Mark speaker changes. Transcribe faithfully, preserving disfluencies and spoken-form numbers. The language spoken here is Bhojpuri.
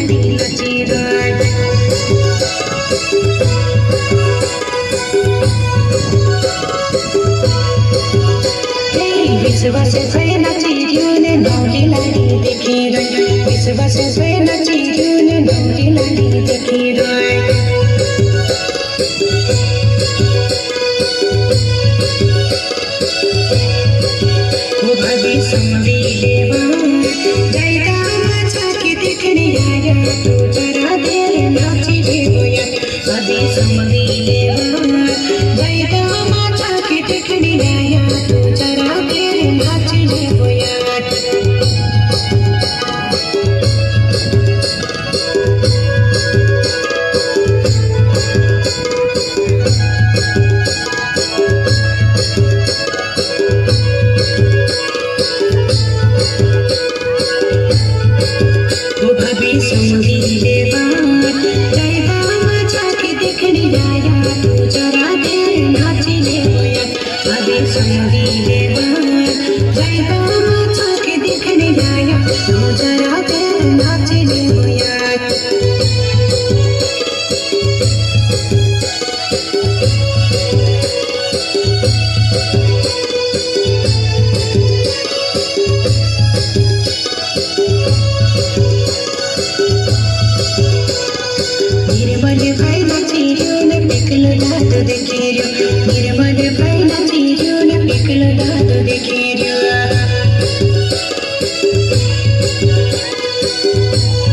Speaker 1: लाडी नाचिरो विश्वास भए नाचिरो ने नौली लाडी देखेर विश्वास भए नाचिरो ने नौली लाडी देखेर वो भवी समझिले जाइदा माछा के देखने आया तो जरा देर नाचिले होया भवी समझिले जाइदा माछा के देखने आया तो जरा देर नाचिले होया समझिले जाइदा माछा के देखने आया तो जरा देर नाचिले होया भवी समझिले जाइदा माछा के देखने आया तो जरा देर नाचिले होया निर्मल भाई नाचिरो ने पिकलो दाद देखेरो निर्मल भाई नाचिरो ने पिकलो दाद देखेरो